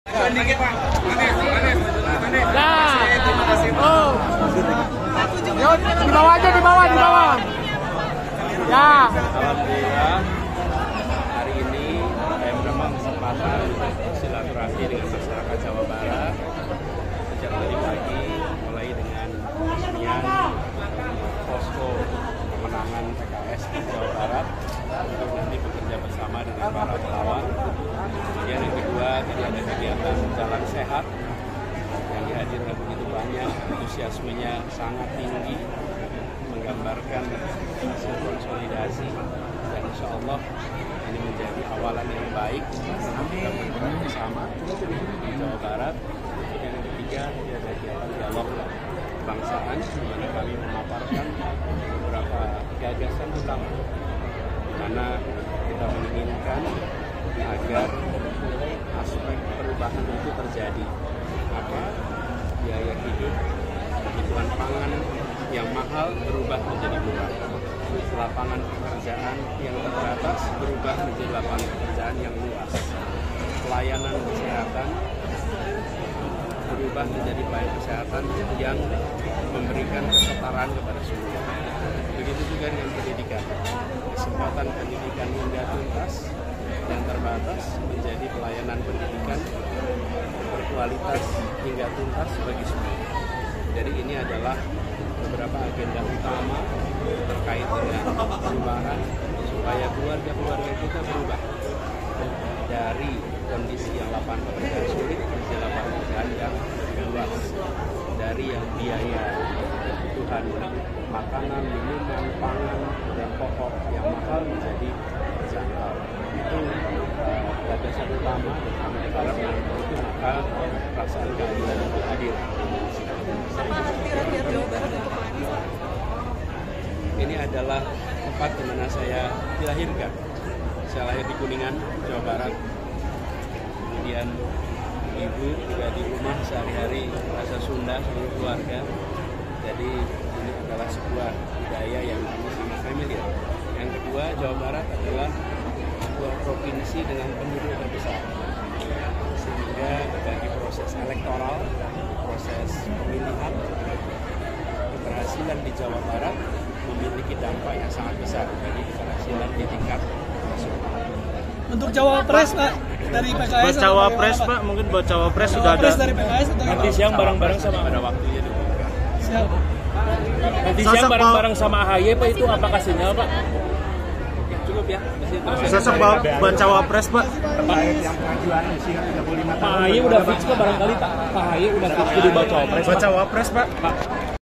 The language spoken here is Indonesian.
Oh. Yo, di bawah aja, di bawah. Ya. Alhamdulillah hari ini saya mendapat kesempatan untuk silaturahmi dengan masyarakat Jawa Barat sejak tadi pagi, mulai dengan peresmian posko pemenangan PKS di Jawa Barat untuk nanti bekerja bersama dengan para relawan. Kemudian yang kedua, tadi ada kegiatan jalan sehat yang dihadiri begitu banyak, antusiasmenya sangat tinggi, menggambarkan hasil konsolidasi, dan insya Allah ini menjadi awalan yang baik untuk kita bergerak bersama di Jawa Barat. Yang ketiga, ada kegiatan dialog kebangsaan di mana kami memaparkan beberapa gagasan utama di mana kita menginginkan agar aspek perubahan itu terjadi. Apa? Biaya hidup, kebutuhan pangan yang mahal berubah menjadi murah. Lapangan pekerjaan yang terbatas berubah menjadi lapangan pekerjaan yang luas. Pelayanan kesehatan berubah menjadi pelayanan kesehatan yang memberikan kesetaraan kepada semua. Begitu juga dengan pendidikan. Kesempatan pendidikan hingga tuntas dan terbatas menjadi pelayanan pendidikan berkualitas hingga tuntas bagi semua. Jadi ini adalah beberapa agenda utama terkait dengan perubahan supaya keluarga-keluarga kita berubah dari kondisi yang lapangan pekerjaan sulit menjadi lapangan pekerjaan yang lebih luas, dari yang biaya kebutuhan makanan, minuman, pangan, dan pokok yang mahal menjadi terjangkau. Itu gagasan utama, kalau yang itu maka perasaan keadilan itu hadir. Ini adalah tempat di mana saya dilahirkan. Saya lahir di Kuningan, Jawa Barat. Kemudian ibu juga di rumah sehari-hari bahasa Sunda seluruh keluarga. Jadi ini adalah sebuah budaya yang sangat familiar. Yang kedua, Jawa Barat adalah sebuah provinsi dengan penduduk terbesar. Sehingga bagi proses elektoral, proses pemilihan, keberhasilan di Jawa Barat memiliki dampak yang sangat besar bagi keberhasilan di tingkat nasional. Untuk Cawapres Pak dari PKS. Buat Cawapres Pak, mungkin buat Cawapres sudah ada. Dari PKS Nanti siang bareng-bareng sama pada waktunya diumumkan. Siap. Nanti siang bareng-bareng sama AHY Pak, itu apa kasihnya Pak? Cukup ya. Sosok buat Cawapres Pak. Pak AHY udah fix Pak barangkali Pak. Pak AHY udah fix jadi buat Cawapres. Buat Cawapres Pak.